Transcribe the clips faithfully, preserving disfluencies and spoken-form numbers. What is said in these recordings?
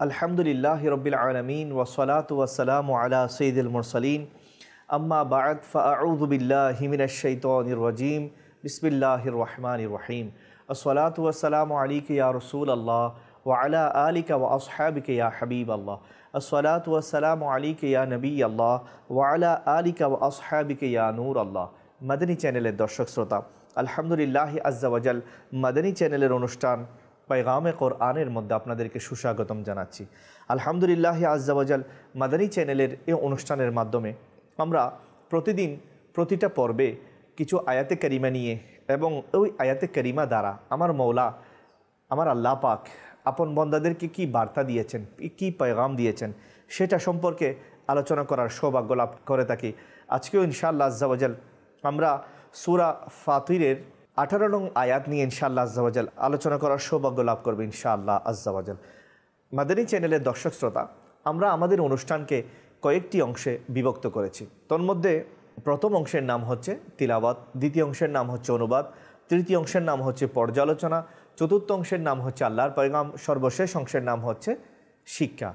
আলহামদুলিল্লাহি রাব্বিল আলামিন ওয়াসসালাতু ওয়াসসালামু আলা সাইয়্যিদিল মুরসালিন আম্মা বা'দ ফাআউযু বিল্লাহি মিনাশ শাইতানির রাজীম বিসমিল্লাহির রহমানির রহিম আসসালাতু ওয়াসসালামু আলাইকা ইয়া রাসূলাল্লাহ ওয়া আলা আলিকা ওয়া আসহাবিকা ইয়া হাবিবাল্লাহ আসসালাতু ওয়াসসালামু আলাইকা ইয়া নবিয়াল্লাহ ওয়া আলা আলিকা ওয়া আসহাবিকা ইয়া নূরাল্লাহ। মাদানী চ্যানেলের দর্শক শ্রোতা, আলহামদুলিল্লাহি আজ্জা ওয়া জাল মাদানী চ্যানেলের অনুষ্ঠান पैगाम কোরআনের মধ্যে আপনাদেরকে সুস্বাগতম জানাচ্ছি। আলহামদুলিল্লাহ আজ্জা ওয়া জাল মাদানী চ্যানেলের এই অনুষ্ঠানের মাধ্যমে আমরা প্রতিদিন প্রতিটা পর্বে কিছু আয়াতে কারিমা নিয়ে এবং ওই আয়াতে কারিমা দ্বারা আমার মৌলা আমার আল্লাহ পাক আপন বন্দাদেরকে কী বার্তা দিয়েছেন, কী पैगाम দিয়েছেন সেটা সম্পর্কে আলোচনা করার সৌভাগ্য লাভ করে থাকি। আজকেও ইনশাআল্লাহ আজ্জা ওয়া জাল আমরা সূরা ফাতিরের আঠারো নং আয়াত নিয়ে ইনশাআল্লাহ আজ্জা ওয়া জাল আলোচনা করার সৌভাগ্য লাভ করবে ইনশাআল্লাহ আজ্জা ওয়া জাল। মাদানী চ্যানেলের দর্শক শ্রোতা, আমরা আমাদের অনুষ্ঠানকে কয়েকটি অংশে বিভক্ত করেছি। তন্মধ্যে প্রথম অংশের নাম হচ্ছে তিলাওয়াত, দ্বিতীয় অংশের নাম হচ্ছে অনুবাদ, তৃতীয় অংশের নাম হচ্ছে পর্যালোচনা, চতুর্থ অংশের নাম হচ্ছে আল্লাহর পয়গাম, সর্বশেষ অংশের নাম হচ্ছে শিক্ষা।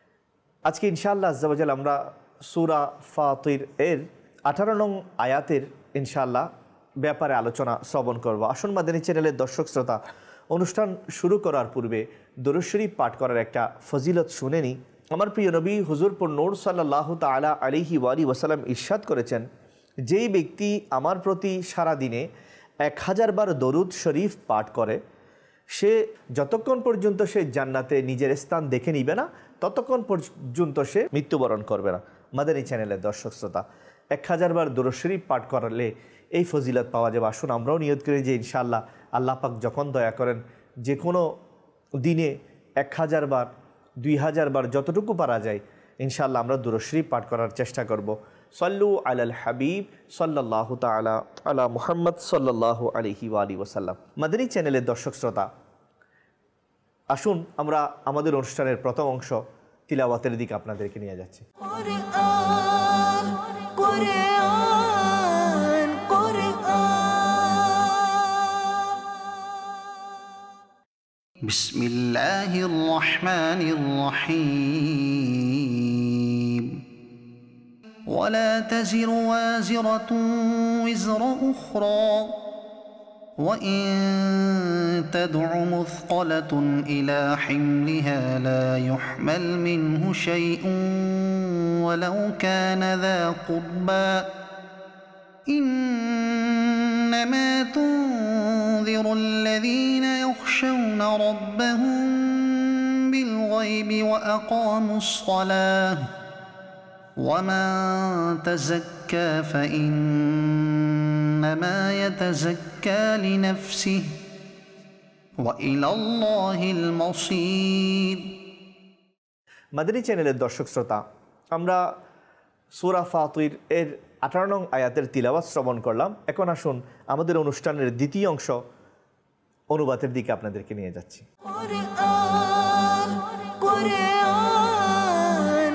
আজকে ইনশাআল্লাহ আজ্জা ওয়া জাল আমরা সূরা ফাতির এর আঠারো নং আয়াতের ইনশাআল্লাহ ব্যাপারে আলোচনা শ্রবণ করব। আসুন মাদানী চ্যানেলের দর্শক শ্রোতা, অনুষ্ঠান শুরু করার পূর্বে দরুদ শরীফ পাঠ করার একটা ফজিলত শুনে নিই। আমার প্রিয় নবী হুজুর পর নূর সাল্লাল্লাহু তাআলা আলাইহি ওয়া আলিহি ওয়াসাল্লাম ইরশাদ করেছেন, যেই ব্যক্তি আমার প্রতি সারা দিনে এক হাজার বার দরুদ শরীফ পাঠ করে, সে যতক্ষণ পর্যন্ত সে জান্নাতে নিজের স্থান দেখে নিবে না ততক্ষণ পর্যন্ত সে মৃত্যুবরণ করবে না। মাদানী চ্যানেলের দর্শক শ্রোতা, এক হাজার বার দরুদ শরীফ পাঠ করলে এই ফজিলত পাওয়া যাবে। আসুন আমরাও নিয়ত করি যে ইনশাআল্লাহ আল্লাহ পাক যখন দয়া করেন যে কোনো দিনে এক হাজার বার দুই হাজার বার যতটুকু পারা যায় ইনশাআল্লাহ আমরা দরুদ শরীফ পাঠ করার চেষ্টা করব। সাল্লু আলাল হাবিব সাল্লাল্লাহু তাআলা আলা মুহাম্মদ সাল্লাল্লাহু আলাইহি ওয়া আলিহি ওয়াসাল্লাম। মাদানী চ্যানেলের দর্শক শ্রোতা, আসুন আমরা আমাদের অনুষ্ঠানের প্রথম অংশ তিলাওয়াতের দিকে আপনাদেরকে নিয়ে যাচ্ছি। কোরআন কোরআন বিসমিল্লাহির রহমানির রহিম ওয়ালা তাজিরু ওয়াজিরাতুন উযরা উখরা ওয়া ইন তাদ'উ মুসকালাতুন ইলা হিমলিহা লা ইউহমাল মিনহু শাইউন ওয়ালাউ কানা যা কুরবা ইন্নামা তুনযিরু আল্লাযীনা يخشون ربهم بالغيب وأقاموا الصلاة ومن تزكى فإنما يتزكى لنفسه وإلى الله المصير। মাদানী চ্যানেলের দর্শক শ্রোতা, আমরা সূরা ফাতির এর আঠারো নং আয়াতের তিলাওয়াত শ্রবণ করলাম। এখন আসুন আমাদের অনুষ্ঠানের দ্বিতীয় অংশ অনুবাদের দিকে আপনাদেরকে নিয়ে যাচ্ছি। কোরআন কোরআন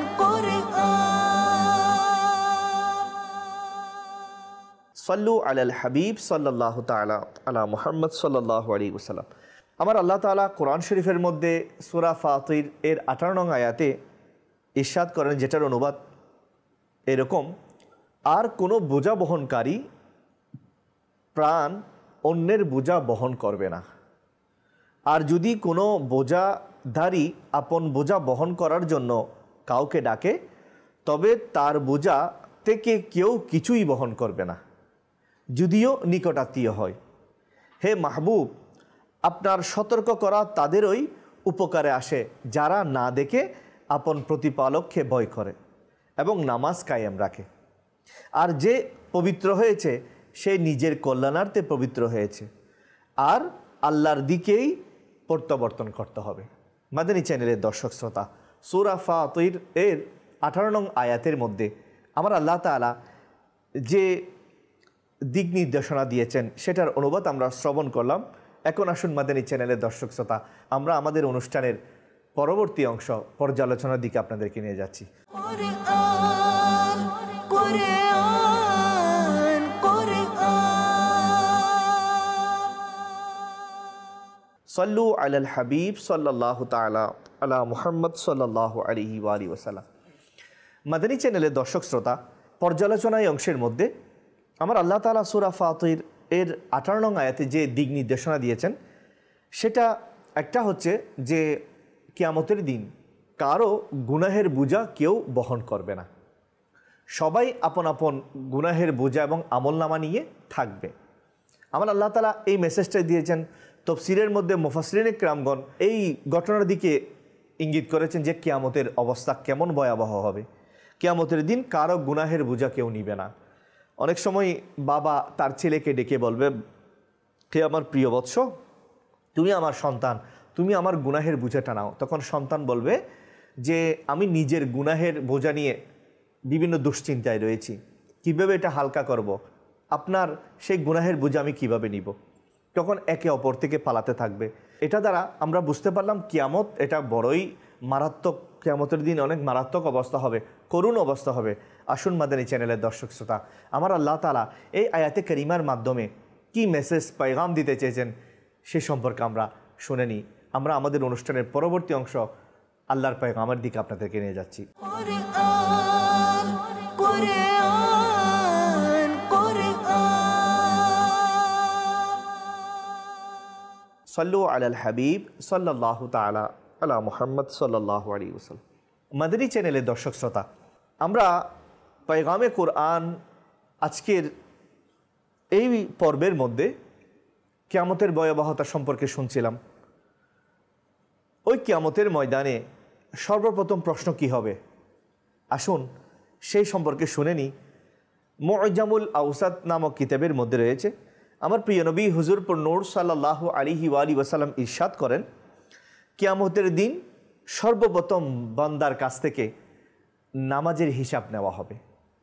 কোরআন সাল্লু আলাল হাবিব সাল্লাল্লাহু তাআলা আলা মুহাম্মদ সাল্লাল্লাহু আলাইহি ওয়াসাল্লাম। আমার আল্লাহ তাআলা কোরআন শরীফের মধ্যে সূরা ফাতির এর আঠারো নং আয়াতে ইরশাদ করেন, যেটার অনুবাদ এরকম, আর কোনো বোঝা বহনকারী প্রাণ অন্যের বোঝা বহন করবে না। আর যদি কোনো বোঝাধারী আপন বোঝা বহন করার জন্য কাউকে ডাকে, তবে তার বোঝা থেকে কেউ কিছুই বহন করবে না, যদিও নিকটাত্মীয় হয়। হে মাহবুব, আপনার সতর্ক করা তাদেরই উপকারে আসে যারা না দেখে আপন প্রতিপালককে ভয় করে এবং নামাজ কায়েম রাখে। আর যে পবিত্র হয়েছে সে নিজের কল্যাণার্থে পবিত্র হয়েছে, আর আল্লাহর দিকেই প্রত্যাবর্তন করতে হবে। মাদানী চ্যানেলের দর্শক শ্রোতা, সূরা ফাতির এর আঠারো নং আয়াতের মধ্যে আমার আল্লাহ তাআলা যে দিক নির্দেশনা দিয়েছেন সেটার অনুবাদ আমরা শ্রবণ করলাম। এখন আসুন মাদানী চ্যানেলের দর্শক শ্রোতা, আমরা আমাদের অনুষ্ঠানের পরবর্তী অংশ পর্যালোচনার দিকে আপনাদেরকে নিয়ে যাচ্ছি। কোরআন কোরআন কোরআন সাল্লু আলাল হাবিব সাল্লাল্লাহু তাআলা আলা মুহাম্মদ সাল্লাল্লাহু আলাইহি ওয়া আলিহি ওয়াসাল্লাম। মাদানী চ্যানেলের দর্শক শ্রোতা, পর্যালোচনায় অংশের মধ্যে আমার আল্লাহ তাআলা সূরা ফাতির এর আঠারো নং আয়াতে যে দিক নির্দেশনা দিয়েছেন সেটা একটা হচ্ছে যে কিয়ামতের দিন কারো গুনাহের বোঝা কেউ বহন করবে না, সবাই আপন আপন গুনাহের বোঝা এবং আমলনামা নিয়ে থাকবে। আমার আল্লাহ তাআলা এই মেসেজটা দিয়েছেন। তাফসীরের মধ্যে মুফাসসিরিন কিরামগণ এই ঘটনার দিকে ইঙ্গিত করেছেন যে কিয়ামতের অবস্থা কেমন ভয়াবহ হবে। কিয়ামতের দিন কারো গুনাহের বোঝা কেউ নিবে না। অনেক সময় বাবা তার ছেলেকে ডেকে বলবে, হে আমার প্রিয় বৎস, তুমি আমার সন্তান, তুমি আমার গুনাহের বোঝাটা নাও। তখন সন্তান বলবে যে আমি নিজের গুনাহের বোঝা নিয়ে বিভিন্ন দুশ্চিন্তায় রয়েছি, কীভাবে এটা হালকা করব, আপনার সেই গুনাহের বোঝা আমি কিভাবে নিব। তখন একে অপর থেকে পালাতে থাকবে। এটা দ্বারা আমরা বুঝতে পারলাম কিয়ামত এটা বড়ই মারাত্মক, কিয়ামতের দিন অনেক মারাত্মক অবস্থা হবে, করুণ অবস্থা হবে। আসুন মাদানী চ্যানেলের দর্শক শ্রোতা, আমার আল্লাহ তাআলা এই আয়াতে কারিমার মাধ্যমে কি মেসেজ পায়গাম দিতে চেয়েছেন সে সম্পর্কে আমরা শুনে নিই। আমরা আমাদের অনুষ্ঠানের পরবর্তী অংশ আল্লাহর পায়গামের দিকে আপনাদেরকে নিয়ে যাচ্ছি। কুরআন কুরআন কুরআন সাল্লু আলাল হাবিব সাল্লাল্লাহু তাআলা আলা মুহাম্মদ সাল্লাল্লাহু আলাইহি ওয়াসাল্লাম। মাদানী চ্যানেলের দর্শক শ্রোতা, আমরা পায়গামে কোরআন আজকের এই পর্বের মধ্যে কিয়ামতের ভয়াবহতা সম্পর্কে শুনছিলাম। ওই কিয়ামতের ময়দানে সর্বপ্রথম প্রশ্ন কি হবে, আসুন সেই সম্পর্কে শুনে নিই। মুআজ্জামুল আওসাত নামক কিতাবের মধ্যে রয়েছে, আমার প্রিয় নবী হুজুর পুর নূর সাল্লাল্লাহু আলাইহি ওয়া আলিহি ওয়াসাল্লাম ইরশাদ করেন, কিয়ামতের দিন সর্বপ্রথম বান্দার কাছ থেকে নামাজের হিসাব নেওয়া হবে।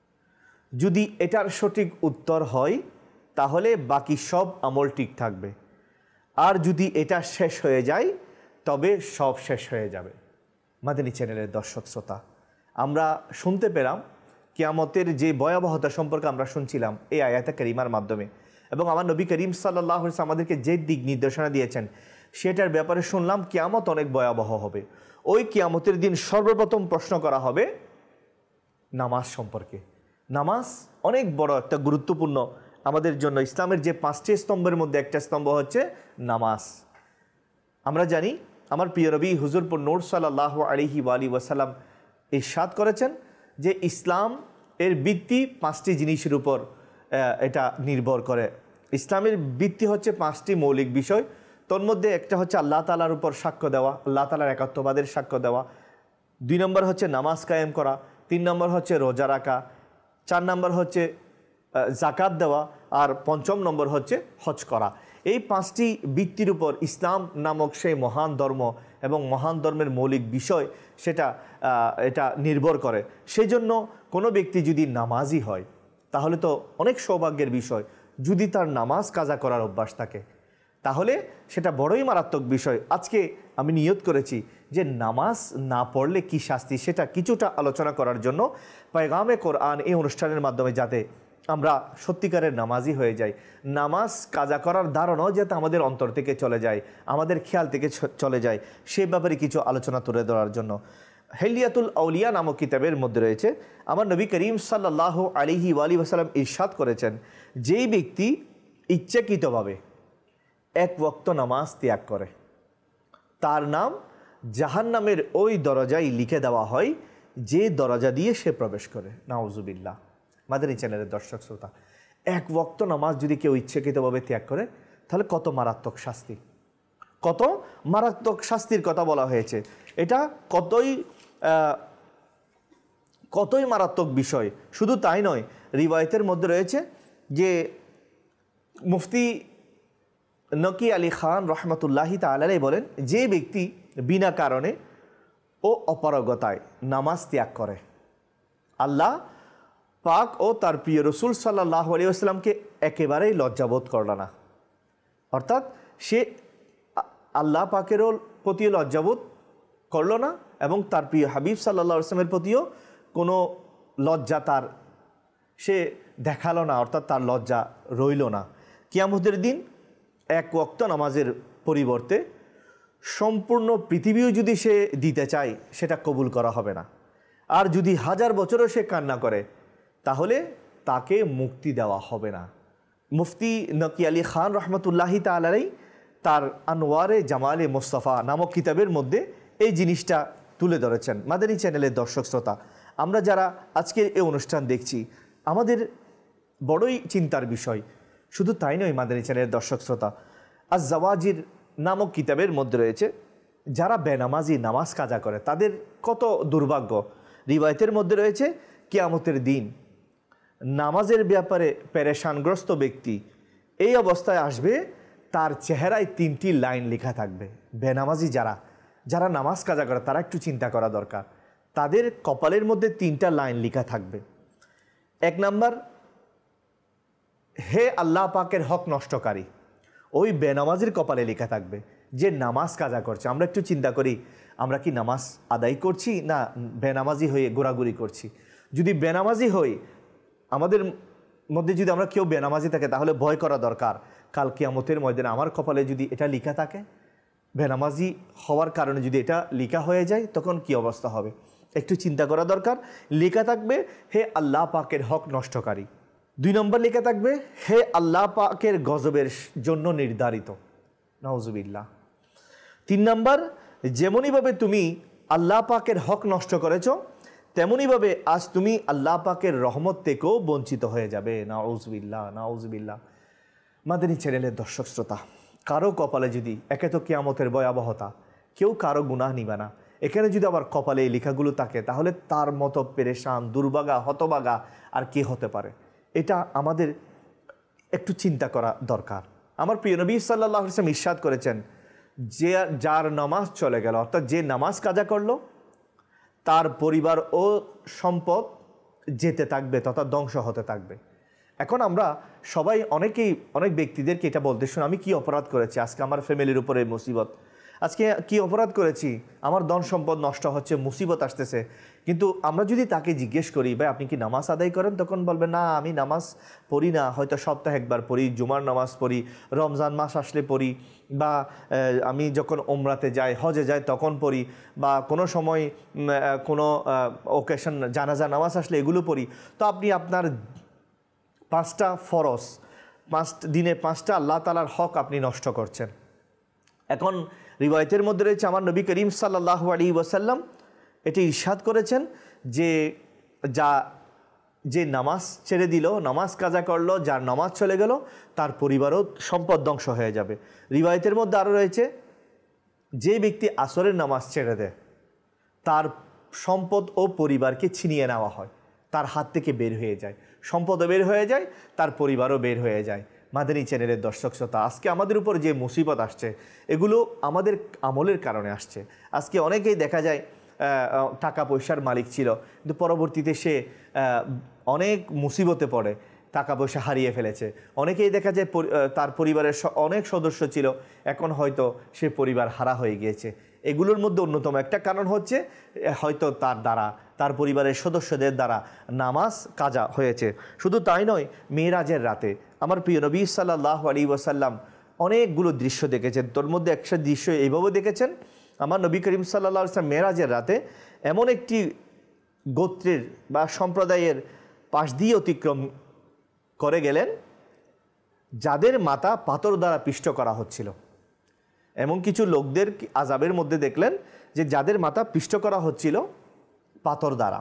যদি এটার সঠিক উত্তর হয় তাহলে বাকি সব আমল ঠিক থাকবে, আর যদি এটা শেষ হয়ে যায় তবে সব শেষ হয়ে যাবে। মাদানী চ্যানেলের দর্শক শ্রোতা, আমরা শুনতে পেলাম কিয়ামতের যে ভয়াবহতা সম্পর্কে আমরা শুনছিলাম এই আয়াতে কারিমার মাধ্যমে, এবং আমার নবী করিম সাল্লাল্লাহু আলাইহি ওয়াসাল্লাম আমাদেরকে যে দিক নির্দেশনা দিয়েছেন সেটার ব্যাপারে শুনলাম কিয়ামত অনেক ভয়াবহ হবে। ওই কিয়ামতের দিন সর্বপ্রথম প্রশ্ন করা হবে নামাজ সম্পর্কে। নামাজ অনেক বড় একটা গুরুত্বপূর্ণ আমাদের জন্য, ইসলামের যে পাঁচটি স্তম্ভের মধ্যে একটা স্তম্ভ হচ্ছে নামাজ। আমরা জানি আমার প্রিয় নবী হুজুর পুর নূর সাল্লাল্লাহু আলাইহি ওয়া আলিহি ওয়াসাল্লাম ইরশাদ করেছেন যে ইসলাম এর ভিত্তি পাঁচটি জিনিসের উপর এটা নির্ভর করে। ইসলামের ভিত্তি হচ্ছে পাঁচটি মৌলিক বিষয়, তোর মধ্যে একটা হচ্ছে আল্লাহ তাআলার উপর সাক্ষ্য দেওয়া, আল্লাহ তাআলার একাত্মবাদের সাক্ষ্য দেওয়া। দুই নম্বর হচ্ছে নামাজ কায়েম করা, তিন নম্বর হচ্ছে রোজা রাখা, চার নম্বর হচ্ছে জাকাত দেওয়া, আর পঞ্চম নম্বর হচ্ছে হজ করা। এই পাঁচটি ভিত্তির উপর ইসলাম নামক সেই মহান ধর্ম এবং মহান ধর্মের মৌলিক বিষয় সেটা এটা নির্ভর করে। সেই জন্য কোনো ব্যক্তি যদি নামাজি হয় তাহলে তো অনেক সৌভাগ্যের বিষয়। যদি তার নামাজ কাজা করার অভ্যাস থাকে তাহলে সেটা বড়ই মারাত্মক বিষয়। আজকে আমি নিয়ত করেছি যে নামাজ না পড়লে কি শাস্তি সেটা কিছুটা আলোচনা করার জন্য পায়গামে কোরআন এই অনুষ্ঠানের মাধ্যমে যাতে আমরা সত্যিকারের নামাজি হয়ে যাই, নামাজ কাজা করার ধারণাও যাতে আমাদের অন্তর থেকে চলে যায়, আমাদের খেয়াল থেকে চলে যায়, সে ব্যাপারে কিছু আলোচনা তুলে ধরার জন্য হিলিয়াতুল আউলিয়া নামক কিতাবের মধ্যে রয়েছে, আমার নবী করিম সাল্লাল্লাহু আলাইহি ওয়া আলিহি ওয়াসাল্লাম ইরশাদ করেছেন, যেই ব্যক্তি ইচ্ছাকৃতভাবে এক ওয়াক্ত নামাজ ত্যাগ করে তার নাম জাহান্নামের ওই দরজায় লিখে দেওয়া হয় যে দরজা দিয়ে সে প্রবেশ করে। নাউজুবিল্লাহ। মাদানী চ্যানেলের দর্শক শ্রোতা, এক ওয়াক্ত নামাজ যদি কেউ ইচ্ছাকৃতভাবে ত্যাগ করে তাহলে কত মারাত্মক শাস্তি, কত মারাত্মক শাস্তির কথা বলা হয়েছে। এটা কতই কতই মারাত্মক বিষয়। শুধু তাই নয়, রিওয়ায়েতের মধ্যে রয়েছে যে মুফতি নকি আলী খান রহমতুল্লাহি তাআলা বলেন, যে ব্যক্তি বিনা কারণে ও অপারগতায় নামাজ ত্যাগ করে আল্লাহ পাক ও তার প্রিয় রসুল সাল্লাল্লাহু আলাইহি ওয়াসাল্লামকে একেবারেই লজ্জাবোধ করল না। অর্থাৎ সে আল্লাহ পাকেরও প্রতিও লজ্জাবোধ করল না এবং তার প্রিয় হাবিব সাল্লাল্লাহু আলাইহি ওয়াসাল্লামের প্রতিও কোনো লজ্জা তার সে দেখালো না, অর্থাৎ তার লজ্জা রইল না। কিয়ামতের দিন এক ওয়াক্ত নামাজের পরিবর্তে সম্পূর্ণ পৃথিবীও যদি সে দিতে চায় সেটা কবুল করা হবে না। আর যদি হাজার বছরও সে কান্না করে তাহলে তাকে মুক্তি দেওয়া হবে না। মুফতি নকি আলী খান রহমতুল্লাহি তাআলাই তার আনোয়ারে জামালে মোস্তফা নামক কিতাবের মধ্যে এই জিনিসটা তুলে ধরেছেন। মাদানী চ্যানেলের দর্শক শ্রোতা, আমরা যারা আজকের এই অনুষ্ঠান দেখছি আমাদের বড়ই চিন্তার বিষয়। শুধু তাই নয়, মাদানী চ্যানেলের দর্শক শ্রোতা, আজ জাওয়াজির নামক কিতাবের মধ্যে রয়েছে যারা বেনামাজি নামাজ কাজা করে তাদের কত দুর্ভাগ্য। রিওয়ায়াতের মধ্যে রয়েছে কিয়ামতের দিন নামাজের ব্যাপারে পেরেশানগ্রস্ত ব্যক্তি এই অবস্থায় আসবে, তার চেহারায় তিনটি লাইন লেখা থাকবে। বেনামাজি যারা যারা নামাজ কাজা করে তারা একটু চিন্তা করা দরকার। তাদের কপালের মধ্যে তিনটা লাইন লেখা থাকবে। এক নাম্বার, হে আল্লাহ পাকের হক নষ্টকারী। ওই বেনামাজির কপালে লেখা থাকবে যে নামাজ কাজা করছে। আমরা একটু চিন্তা করি, আমরা কি নামাজ আদায় করছি না বেনামাজি হয়ে ঘোরাঘুরি করছি? যদি বেনামাজি হই, আমাদের মধ্যে যদি আমরা কেউ বেনামাজি থাকে তাহলে ভয় করা দরকার। কাল কিয়ামতের ময়দানে আমার কপালে যদি এটা লেখা থাকে, বেনামাজি হওয়ার কারণে যদি এটা লেখা হয়ে যায় তখন কি অবস্থা হবে? একটু চিন্তা করা দরকার। লেখা থাকবে হে আল্লাহ পাকের হক নষ্টকারী। দুই নম্বর লেখা থাকবে হে আল্লাহ পাকের গজবের জন্য নির্ধারিত। নাউজুবিল্লাহ। তিন নম্বর, যেমনইভাবে তুমি আল্লাহ পাকের হক নষ্ট করেছ তেমনইভাবে আজ তুমি আল্লাহ পাকের রহমত থেকেও বঞ্চিত হয়ে যাবে। নাউজুবিল্লাহ, নাউজুবিল্লাহ। মাদানী চ্যানেলের দর্শক শ্রোতা, কারো কপালে যদি, একে তো কিয়ামতের ভয়াবহতা, কেউ কারো গুনাহ নিবে না, এখানে যদি আবার কপালে এই লেখাগুলো থাকে তাহলে তার মতো পেরেশান, দুর্ভাগা, হতভাগা আর কে হতে পারে? এটা আমাদের একটু চিন্তা করা দরকার। আমার প্রিয় নবী সাল্লাল্লাহু আলাইহি ওয়াসাল্লাম ইরশাদ করেছেন, যে যার নামাজ চলে গেল, অর্থাৎ যে নামাজ কাজা করলো, তার পরিবার ও সম্পদ যেতে থাকবে তথা ধ্বংস হতে থাকবে। এখন আমরা সবাই অনেকেই অনেক ব্যক্তিদেরকে এটা বলতে শুনি, আমি কি অপরাধ করেছি আজকে আমার ফ্যামিলির উপরে মুসিবত, আজকে কি অপরাধ করেছি, আমার ধন সম্পদ নষ্ট হচ্ছে, মুসিবত আসতেছে। কিন্তু আমরা যদি তাকে জিজ্ঞেস করি ভাই আপনি কি নামাজ আদায় করেন, তখন বলবে না আমি নামাজ পড়ি না, হয়তো সপ্তাহে একবার পড়ি, জুমার নামাজ পড়ি, রমজান মাস আসলে পড়ি, বা আমি যখন ওমরাতে যাই, হজে যাই তখন পড়ি, বা কোনো সময় কোনো ওকেশন জানাজা নামাজ আসলে এগুলো পড়ি। তো আপনি আপনার পাঁচটা ফরজ, পাঁচ দিনে পাঁচটা আল্লাহ তাআলার হক আপনি নষ্ট করছেন। এখন রিওয়ায়াতের মধ্যে রয়েছে আমার নবী করিম সাল্লাল্লাহু আলাইহি ওয়াসাল্লাম এটি ইরশাদ করেছেন যে যা যে নামাজ ছেড়ে দিল, নামাজ কাজা করলো, যার নামাজ চলে গেল তার পরিবারও সম্পদ ধ্বংস হয়ে যাবে। রিওয়ায়াতের মধ্যে আরও রয়েছে যে ব্যক্তি আসরের নামাজ ছেড়ে দেয় তার সম্পদ ও পরিবারকে ছিনিয়ে নেওয়া হয়, তার হাত থেকে বের হয়ে যায়, সম্পদও বের হয়ে যায়, তার পরিবারও বের হয়ে যায়। মাদানী চ্যানেলের দর্শক শ্রোতা, আজকে আমাদের উপর যে মুসিবত আসছে এগুলো আমাদের আমলের কারণে আসছে। আজকে অনেকেই দেখা যায় টাকা পয়সার মালিক ছিল, কিন্তু পরবর্তীতে সে অনেক মুসিবতে পড়ে, টাকা পয়সা হারিয়ে ফেলেছে। অনেকেই দেখা যায় তার পরিবারের অনেক সদস্য ছিল, এখন হয়তো সে পরিবার হারা হয়ে গিয়েছে। এগুলোর মধ্যে অন্যতম একটা কারণ হচ্ছে হয়তো তার দ্বারা, তার পরিবারের সদস্যদের দ্বারা নামাজ কাজা হয়েছে। শুধু তাই নয়, মেরাজের রাতে আমার প্রিয় নবী সাল্লাল্লাহু আলাইহি ওয়াসাল্লাম অনেকগুলো দৃশ্য দেখেছেন। তোর মধ্যে একটা দৃশ্য এইভাবে দেখেছেন, আমার নবী করিম সাল্লাল্লাহু আলাইহি ওয়াসাল্লাম মেরাজের রাতে এমন একটি গোত্রের বা সম্প্রদায়ের পাশ দিয়ে অতিক্রম করে গেলেন যাদের মাথা পাথর দ্বারা পিষ্ট করা হচ্ছিল। এমন কিছু লোকদের আযাবের মধ্যে দেখলেন যে যাদের মাথা পিষ্ট করা হচ্ছিল পাথর দ্বারা।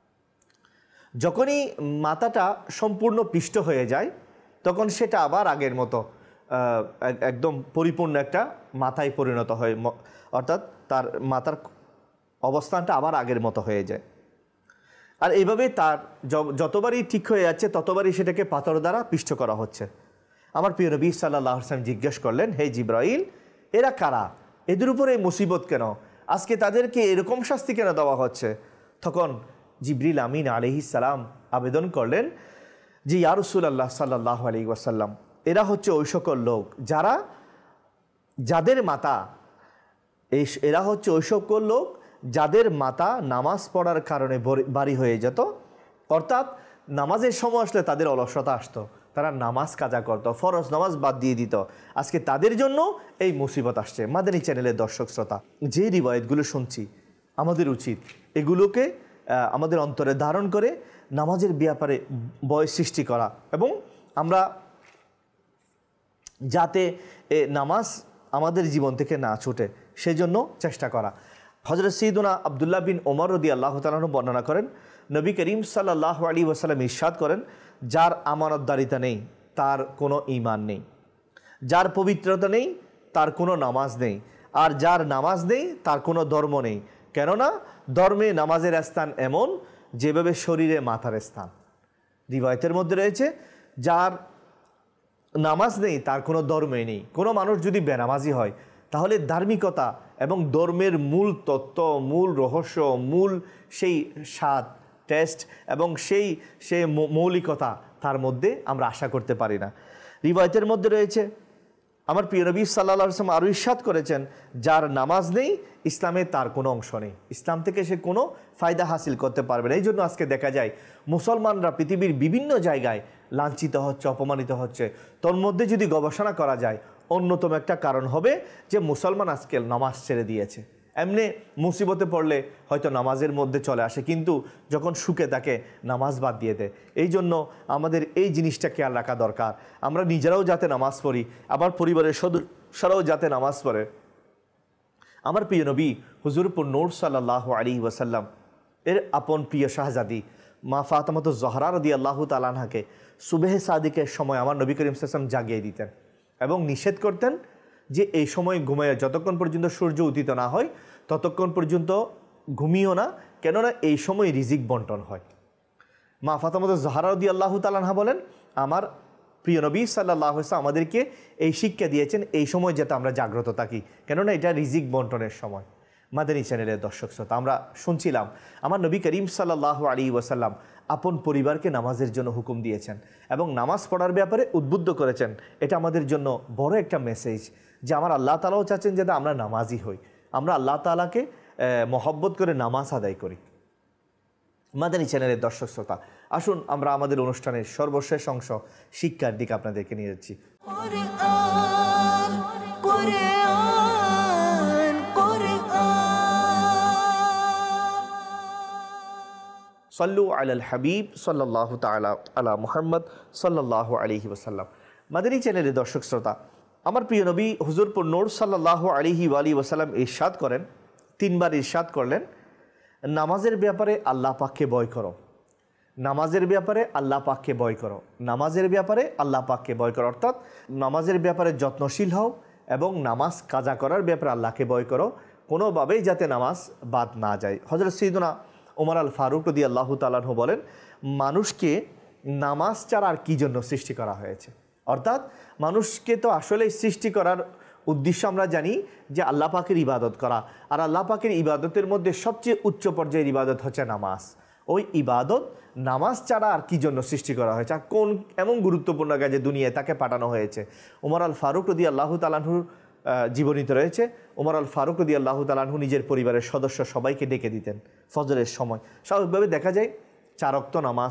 যখনই মাথাটা সম্পূর্ণ পিষ্ট হয়ে যায় তখন সেটা আবার আগের মতো একদম পরিপূর্ণ একটা মাথায় পরিণত হয়, অর্থাৎ তার মাথার অবস্থানটা আবার আগের মতো হয়ে যায়। আর এইভাবে তার যতবারই ঠিক হয়ে যাচ্ছে ততবারই সেটাকে পাথর দ্বারা পিষ্ট করা হচ্ছে। আমার প্রিয় নবী সাল্লাল্লাহু আলাইহি ওয়াসাল্লাম জিজ্ঞেস করলেন, হে জিবরাইল, এরা কারা, এদের উপরে মুসিবত কেন, আজকে তাদেরকে এরকম শাস্তি কেন দেওয়া হচ্ছে? তখন জিবরিল আমিন আলাইহিস সালাম আবেদন করলেন যে ইয়া রাসূলুল্লাহ সাল্লাল্লাহু আলাইহি ওয়াসাল্লাম, এরা হচ্ছে ওই সকল লোক যারা যাদের মাতা এই এরা হচ্ছে ওই সকল লোক যাদের মাতা নামাজ পড়ার কারণে ভারী হয়ে যেত, অর্থাৎ নামাজের সময় আসলে তাদের অলসতা আসতো, তারা নামাজ কাজা করত, ফরজ নামাজ বাদ দিয়ে দিত। আজকে তাদের জন্য এই মুসিবত আসছে। মাদানী চ্যানেলের দর্শক শ্রোতা, যে রিওয়ায়াতগুলো শুনছি আমাদের উচিত এগুলোকে আমাদের অন্তরে ধারণ করে নামাজের ব্যাপারে ভয় সৃষ্টি করা এবং আমরা যাতে এ নামাজ আমাদের জীবন থেকে না ছুটে সেজন্য চেষ্টা করা। হযরত সৈয়দনা আব্দুল্লাহ বিন ওমর রাদিয়াল্লাহু তাআলা আনহু বর্ণনা করেন, নবী করিম সাল্লাল্লাহু আলাইহি ওয়াসাল্লাম ইরশাদ করেন, যার আমানতদারিতা নেই তার কোনো ঈমান নেই, যার পবিত্রতা নেই তার কোনো নামাজ নেই, আর যার নামাজ নেই তার কোনো ধর্ম নেই। কেননা ধর্মে নামাজের স্থান এমন যেভাবে শরীরে মাথার স্থান। রিওয়ায়াতের মধ্যে রয়েছে, যার নামাজ নেই তার কোনো ধর্মই নেই। কোনো মানুষ যদি বেনামাজি হয় তাহলে ধার্মিকতা এবং ধর্মের মূল তত্ত্ব, মূল রহস্য, মূল সেই স্বাদ, টেস্ট এবং সেই সেই মৌলিকতা তার মধ্যে আমরা আশা করতে পারি না। রিওয়ায়াতের মধ্যে রয়েছে, আমার প্রিয় নবী সাল্লাল্লাহু আলাইহি ওয়াসাল্লাম আরও ইরশাদ করেছেন, যার নামাজ নেই ইসলামে তার কোনো অংশ নেই, ইসলাম থেকে সে কোনো ফায়দা হাসিল করতে পারবে না। এই জন্য আজকে দেখা যায় মুসলমানরা পৃথিবীর বিভিন্ন জায়গায় লাঞ্ছিত হচ্ছে, অপমানিত হচ্ছে। তোর মধ্যে যদি গবেষণা করা যায়, অন্যতম একটা কারণ হবে যে মুসলমান আজকে নামাজ ছেড়ে দিয়েছে। এমনি মুসিবতে পড়লে হয়তো নামাজের মধ্যে চলে আসে, কিন্তু যখন সুখে থাকে নামাজ বাদ দিয়ে দেয়। এই জন্য আমাদের এই জিনিসটা খেয়াল রাখা দরকার। আমরা নিজেরাও যাতে নামাজ পড়ি, আবার পরিবারের সদস্যরাও যাতে নামাজ পড়ে। আমার প্রিয় নবী হুজুরপুর নূর সাল্লাল্লাহু আলাইহি ওয়াসাল্লাম এর আপন প্রিয় শাহজাদি মা ফাতেমাতুজ জহরা রাদিয়াল্লাহু তাআলা আনহাকে সুবহে সাদিকের সময় আমার নবী করিম সাল্লাল্লাহু আলাইহি ওয়াসাল্লাম জাগিয়ে দিতেন এবং নিষেধ করতেন যে এই সময় ঘুমায়, যতক্ষণ পর্যন্ত সূর্য উদিত না হয় ততক্ষণ পর্যন্ত ঘুমিও না, কেননা এই সময় রিজিক বন্টন হয়। মা ফাতেমাতুজ জহরা রাদিয়াল্লাহু তাআলা আনহা বলেন, আমার প্রিয় নবী সাল্লাল্লাহু আলাইহি ওয়াসাল্লাম আমাদেরকে এই শিক্ষা দিয়েছেন এই সময় যাতে আমরা জাগ্রত থাকি, কেননা এটা রিজিক বন্টনের সময়। মাদানী চ্যানেলের দর্শক শ্রোতা, আমরা শুনছিলাম আমার নবী করিম সাল্লাল্লাহু আলাইহি ওয়াসাল্লাম আপন পরিবারকে নামাজের জন্য হুকুম দিয়েছেন এবং নামাজ পড়ার ব্যাপারে উদ্বুদ্ধ করেছেন। এটা আমাদের জন্য বড় একটা মেসেজ যে আমার আল্লাহ তাআলাও চাচ্ছেন যাতে আমরা নামাজি হই, আমরা আল্লাহ তাআলাকে মহব্বত করে নামাজ আদায় করি। মাদানী চ্যানেলের দর্শক শ্রোতা, আসুন আমরা আমাদের অনুষ্ঠানের সর্বশেষ অংশ শিক্ষার দিকে আপনাদেরকে নিয়ে যাচ্ছি। কুরআন কুরআন কুরআন সাল্লু আলাল হাবিব সাল্লাল্লাহু তাআলা আলা মুহাম্মদ সাল্লাল্লাহু আলাইহি ওয়াসাল্লাম। মাদানী চ্যানেলের দর্শক শ্রোতা, আমার প্রিয় নবী হুজুরপুর নূর সাল্লাল্লাহু আলাইহি ওয়াসাল্লাম ইরশাদ করেন, তিনবার ইরশাদ করলেন, নামাজের ব্যাপারে আল্লাহ পাককে ভয় করো, নামাজের ব্যাপারে আল্লাহ পাককে ভয় করো, নামাজের ব্যাপারে আল্লাহ পাককে ভয় করো। অর্থাৎ নামাজের ব্যাপারে যত্নশীল হও এবং নামাজ কাজা করার ব্যাপারে আল্লাহকে ভয় করো, কোনোভাবেই যাতে নামাজ বাদ না যায়। হযরত সৈয়দনা ওমর আল ফারুক রাদিয়াল্লাহু তাআলা আনহু বলেন, মানুষকে নামাজ ছাড়া আর কী জন্য সৃষ্টি করা হয়েছে? অর্থাৎ মানুষকে তো আসলে সৃষ্টি করার উদ্দেশ্য আমরা জানি যে আল্লাহ পাকের ইবাদত করা, আর আল্লাহ পাকের ইবাদতের মধ্যে সবচেয়ে উচ্চ পর্যায়ের ইবাদত হচ্ছে নামাজ। ওই ইবাদত নামাজ ছাড়া আর কী জন্য সৃষ্টি করা হয়েছে, আর কোন এমন গুরুত্বপূর্ণ কাজে দুনিয়ায় তাকে পাঠানো হয়েছে? ওমর আল ফারুক রাদিয়াল্লাহু তাআলা আনহুর জীবনীতে রয়েছে, ওমর আল ফারুক রাদিয়াল্লাহু তাআলা আনহু নিজের পরিবারের সদস্য সবাইকে ডেকে দিতেন ফজরের সময়। স্বাভাবিকভাবে দেখা যায় চার ওয়াক্ত নামাজ,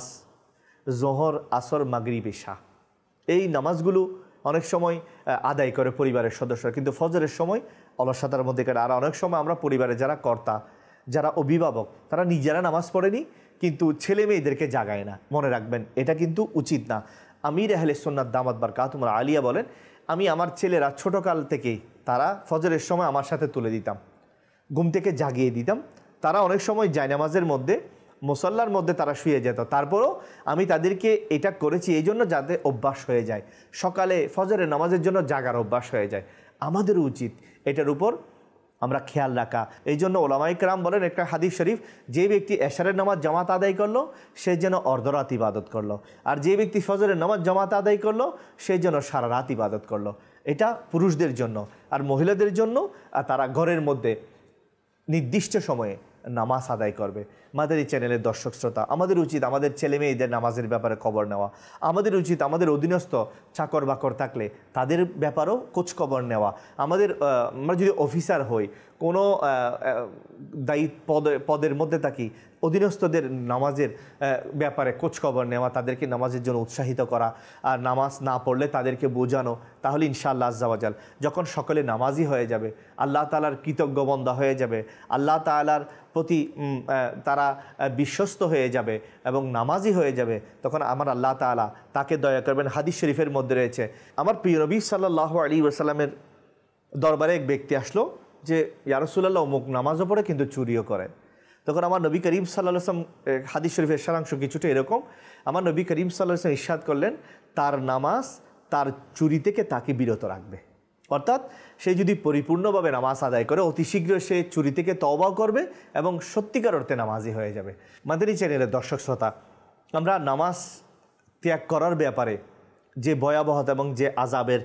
জোহর, আসর, মাগরিব, ইশা, এই নামাজগুলো অনেক সময় আদায় করে পরিবারের সদস্যরা, কিন্তু ফজরের সময় অলসতার মধ্যে কাটে। আর অনেক সময় আমরা পরিবারের যারা কর্তা, যারা অভিভাবক, তারা নিজেরা নামাজ পড়েনি কিন্তু ছেলে মেয়েদেরকে জাগায় না। মনে রাখবেন, এটা কিন্তু উচিত না। আমির আহলে সুন্নাত দামাত বারকাতুহুম আলিয়া বলেন, আমি আমার ছেলেরা ছোটোকাল থেকেই তারা ফজরের সময় আমার সাথে তুলে দিতাম, ঘুম থেকে জাগিয়ে দিতাম। তারা অনেক সময় জায়নামাজের মধ্যে, মুসল্লার মধ্যে তারা শুয়ে যেত, তারপরও আমি তাদেরকে এটা করেছি এই জন্য যাতে অভ্যাস হয়ে যায়, সকালে ফজরের নামাজের জন্য জাগার অভ্যাস হয়ে যায়। আমাদেরও উচিত এটার উপর আমরা খেয়াল রাখা। এই জন্য ওলামায়ে কেরাম বলেন, একটা হাদিস শরীফ, যে ব্যক্তি এশারের নামাজ জামাত আদায় করলো সে যেন অর্ধরাত ইবাদত করলো, আর যে ব্যক্তি ফজরের নামাজ জামাত আদায় করলো সে যেন সারা রাত ইবাদত করলো। এটা পুরুষদের জন্য। আর মহিলাদের জন্য তারা ঘরের মধ্যে নির্দিষ্ট সময়ে নামাজ আদায় করবে। মাদানী চ্যানেলের দর্শক শ্রোতা, আমাদের উচিত আমাদের ছেলে মেয়েদের নামাজের ব্যাপারে খবর নেওয়া। আমাদের উচিত আমাদের অধীনস্থ চাকর বাকর থাকলে তাদের ব্যাপারেও খোঁজখবর নেওয়া। আমাদের আমরা যদি অফিসার হই, কোনো দায়িত্ব পদে পদের মধ্যে থাকি, অধীনস্থদের নামাজের ব্যাপারে খোঁজখবর নেওয়া, তাদেরকে নামাজের জন্য উৎসাহিত করা, আর নামাজ না পড়লে তাদেরকে বোঝানো, তাহলে ইনশাআল্লাহ আজ্জা ওয়া জাল যখন সকলে নামাজি হয়ে যাবে, আল্লাহ তাআলার কৃতজ্ঞ বান্দা হয়ে যাবে, আল্লাহ তাআলার প্রতি তারা বিশ্বস্ত হয়ে যাবে এবং নামাজি হয়ে যাবে, তখন আমার আল্লাহ তাআলা তাকে দয়া করবেন। হাদিস শরীফের মধ্যে রয়েছে, আমার প্রিয় নবী সাল্লাল্লাহু আলাইহি ওয়াসাল্লামের দরবারে এক ব্যক্তি আসলো যে ইয়া রাসূলুল্লাহ অমুক নামাজও পড়ে কিন্তু চুরিও করে। তখন আমার নবী করিম সাল্লাল্লাহু আলাইহি ওয়াসাল্লাম, হাদিস শরীফের সারাংশ কিছুটা এরকম, আমার নবী করিম সাল্লাল্লাহু আলাইহি ওয়াসাল্লাম ইরশাদ করলেন তার নামাজ তার চুরি থেকে তাকে বিরত রাখবে। অর্থাৎ সে যদি পরিপূর্ণভাবে নামাজ আদায় করে অতি শীঘ্র সে চুরি থেকে তওবা করবে এবং সত্যিকার অর্থে নামাজি হয়ে যাবে। মাদানী চ্যানেলের দর্শক শ্রোতা, আমরা নামাজ ত্যাগ করার ব্যাপারে যে ভয়াবহতা এবং যে আযাবের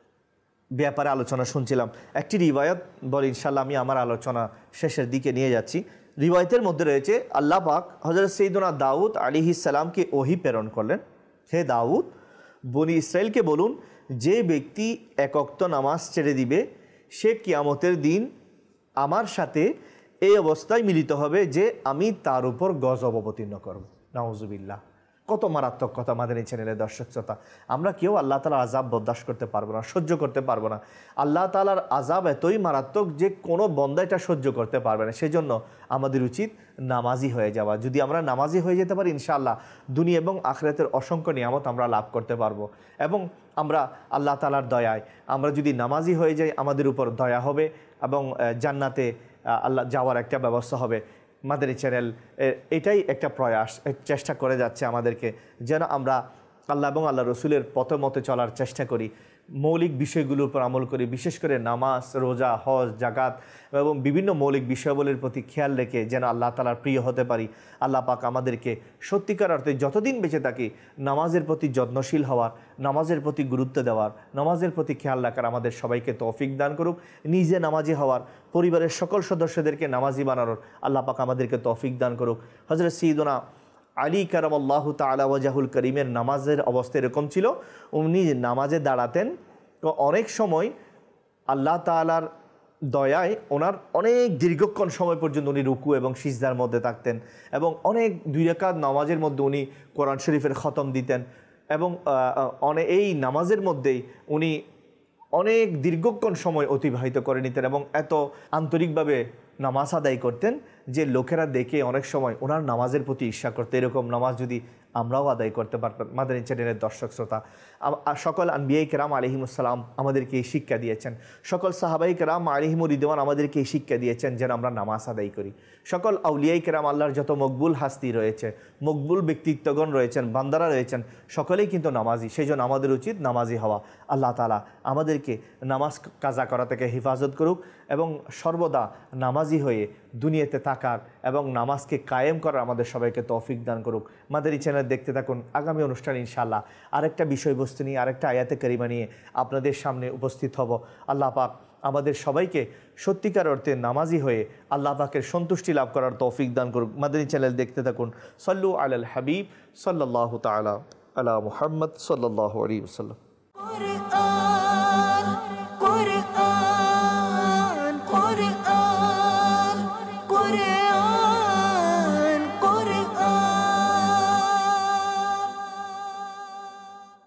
ব্যাপারে আলোচনা শুনছিলাম, একটি রিওয়ায়াত বলে ইনশাআল্লাহ আমি আমার আলোচনা শেষের দিকে নিয়ে যাচ্ছি। রিওয়ায়াতের মধ্যে রয়েছে আল্লাহ পাক হযরত সাইয়্যিদুনা দাউদ আলাইহিস সালামকে ওহী প্রেরণ করলেন, হে দাউদ, বনি ইসরাইলকে বলুন যে ব্যক্তি এক ওয়াক্ত নামাজ ছেড়ে দিবে সে কিয়ামতের দিন আমার সাথে এই অবস্থায় মিলিত হবে যে আমি তার উপর গজব অবতীর্ণ করব। নাউজুবিল্লাহ। কত মারাত্মক কথা মাদানী চ্যানেলের দর্শক শ্রোতা। আমরা কেউ আল্লাহ তাআলার আযাব বরদাস্ত করতে পারবো না, সহ্য করতে পারবো না। আল্লাহ তাআলার আযাব এতই মারাত্মক যে কোনো বান্দা এটা সহ্য করতে পারবে না। সেজন্য আমাদের উচিত নামাজি হয়ে যাওয়া। যদি আমরা নামাজি হয়ে যেতে পারি ইনশাআল্লাহ দুনিয়া এবং আখিরাতের অসংখ্য নিয়ামত আমরা লাভ করতে পারবো এবং আমরা আল্লাহ তাআলার দয়ায় আমরা যদি নামাজি হয়ে যাই আমাদের উপর দয়া হবে এবং জান্নাতে আল্লাহ যাওয়ার একটা ব্যবস্থা হবে। মাদানী চ্যানেল এটাই একটা প্রয়াস, চেষ্টা করে যাচ্ছে আমাদেরকে যেন আমরা আল্লাহ এবং আল্লাহ রসুলের পথ মতে চলার চেষ্টা করি, মৌলিক বিষয়গুলোর উপর আমল করি, বিশেষ করে নামাজ, রোজা, হজ, জাকাত এবং বিভিন্ন মৌলিক বিষয়াবলীর প্রতি খেয়াল রেখে যেন আল্লাহ তাআলার প্রিয় হতে পারি। আল্লাহ পাক আমাদেরকে সত্যিকার অর্থে যতদিন বেঁচে থাকি নামাজের প্রতি যত্নশীল হওয়ার, নামাজের প্রতি গুরুত্ব দেওয়ার, নামাজের প্রতি খেয়াল রাখার আমাদের সবাইকে তৌফিক দান করুক। নিজে নামাজি হওয়ার, পরিবারের সকল সদস্যদেরকে নামাজি বানানোর আল্লাহ পাক আমাদেরকে তৌফিক দান করুক। হযরত সাইয়্যিদুনা আলী কারামাল্লাহু তাআলা ওয়াজহুল করিমের নামাজের অবস্থা এরকম ছিল, উনি নামাজে দাঁড়াতেন তো অনেক সময় আল্লাহ তাআলার দয়ায় ওনার অনেক দীর্ঘক্ষণ সময় পর্যন্ত উনি রুকু এবং সিজদার মধ্যে থাকতেন এবং অনেক দুই রাকাত নামাজের মধ্যে উনি কোরআন শরীফের খতম দিতেন এবং অনেক এই নামাজের মধ্যেই উনি অনেক দীর্ঘক্ষণ সময় অতিবাহিত করে নিতেন এবং এত আন্তরিকভাবে নামাজ আদায় করতেন যে লোকেরা দেখে অনেক সময় ওনার নামাজের প্রতি ঈর্ষা করতে। এরকম নামাজ যদি আমরাও আদায় করতে পারতাম। মাদানী চ্যানেলের দর্শক শ্রোতা, সকল আনবিয়ায়ে কেরাম আলাইহিমুস সালাম আমাদেরকে এই শিক্ষা দিয়েছেন, সকল সাহাবায়ে কেরাম আলাইহিমুর রিদওয়ান আমাদেরকে এই শিক্ষা দিয়েছেন যেন আমরা নামাজ আদায় করি। সকল আউলিয়ায়ে কেরাম, আল্লাহর যত মকবুল হাস্তি রয়েছে, মকবুল ব্যক্তিত্বগণ রয়েছেন, বান্দারা রয়েছেন, সকলেই কিন্তু নামাজি। সেই জন্য আমাদের উচিত নামাজি হওয়া। আল্লাহ তাআলা আমাদেরকে নামাজ কাজা করা থেকে হেফাজত করুক এবং সর্বদা নামাজি হয়ে দুনিয়াতে থাকার এবং নামাজকে কায়েম করার আমাদের সবাইকে তৌফিক দান করুক। মাদানী চ্যানেল দেখতে থাকুন। আগামী অনুষ্ঠান ইনশাআল্লাহ আরেকটা বিষয়বস্তু নিয়ে, আরেকটা আয়াতে কারিমা নিয়ে আপনাদের সামনে উপস্থিত হব। আল্লাহ পাক আমাদের সবাইকে সত্যিকার অর্থে নামাজি হয়ে আল্লাহ পাকের সন্তুষ্টি লাভ করার তৌফিক দান করুক। মাদানী চ্যানেল দেখতে থাকুন। সাল্লু আলাল হাবিব সাল্লাল্লাহু তাআলা আলা মুহাম্মদ সাল্লাল্লাহু আলাইহি ওয়াসাল্লাম।